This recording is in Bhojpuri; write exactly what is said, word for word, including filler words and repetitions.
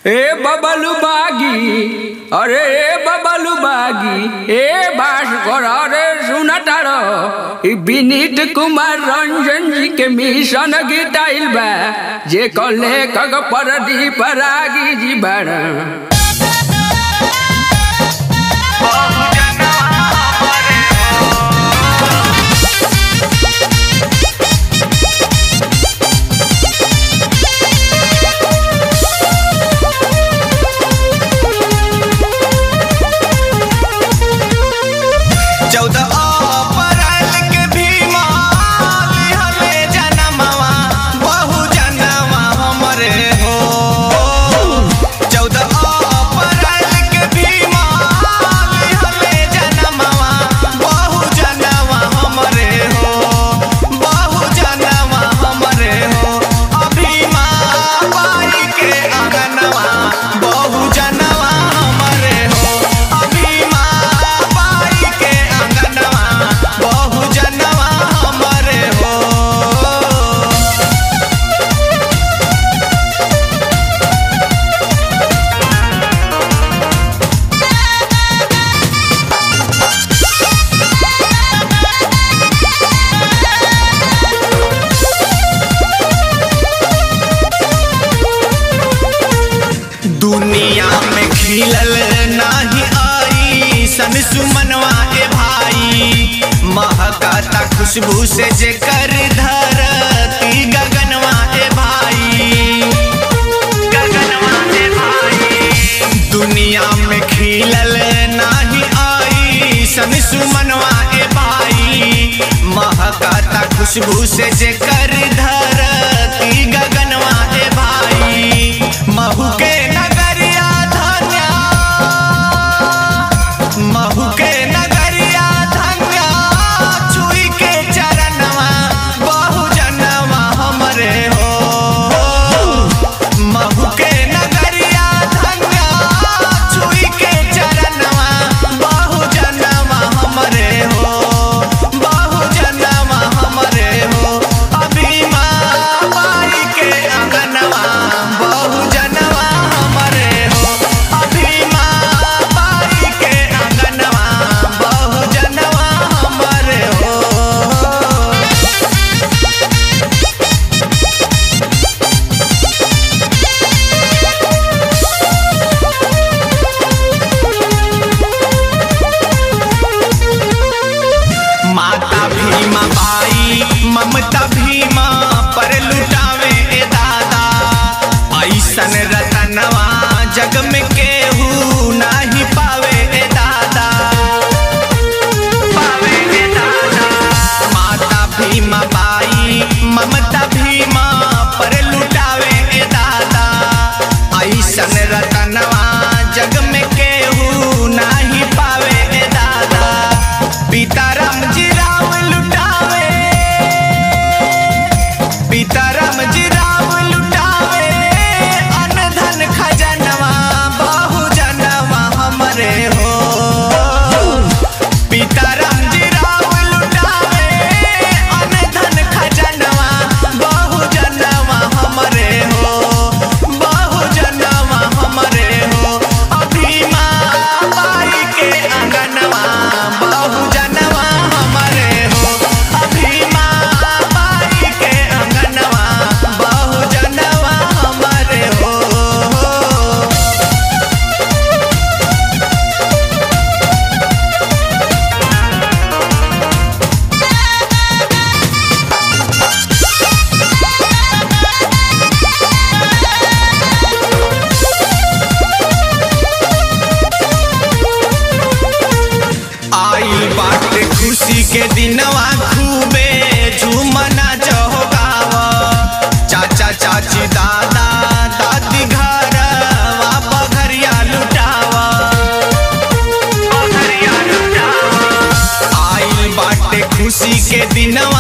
ए बबलू बागी, अरे ए बबलू बागी, ए भास्कर, अरे सुनतारो ई विनीत कुमार रंजन जी के मिशन गीत आइल बा जे कले कग परदीप रागी जी बाड़ा। दुनिया में खिलल नाही आई सन सुमनवा ए भाई, महकता खुशबू से जेकर धरती गगनवा ए भाई, गगनवा ए भाई। दुनिया में खिलल नाही आई सन सुमनवा ए भाई, महकता खुशबू से जेकर धरती गगनवा ए भाई। महू के नगरिया धन्या, महू के नगरिया धन्या, छुई के चरणवा बहु जनवा हमरे हो। महू के नगरिया धन्या, छुई के चरणवा बहु जनवा हमरे हो, बहु जनवा हमरे हो। अभी माँ बाई के अंगनवा बहु जनवा हमरे हो, अभी माँ बाई के अंगनवा बहु जनवा हमरे हो। माता भीमा बाई ममता भीमा पर लुटावे ए दादा, ऐसन रतनवा जग में केहू नाही पावे ए दादा, पावे ए दादा। माता भीमा बाई ममता भीमा पर लुटावे ए दादा, ऐसन रतनवा जग में केहू नाही पावे ए दादा। सीताराम जी राव लुटावे, सीताराम जी राव लुटावे, अन्न धन खजनवा बहु जनवा हमरे हो। सीताराम जी राव लुटावे, अन्न धन खजनवा बहु जनवा हमरे हो, बहु जनवा हमरे हो। अभी माँ बाई के अंगनवा बहु जनवा हमरे हो, अभी माँ बाई के अंगनवा बहु जनवा हमरे हो। आई बाटे खुशी के दिनवा खूबे झूमना चौगावा, चाचा चाची दादा दादी घरवा बघरिया लुटावा, बघरिया लुटावा। आई बाटे खुशी के दिनवा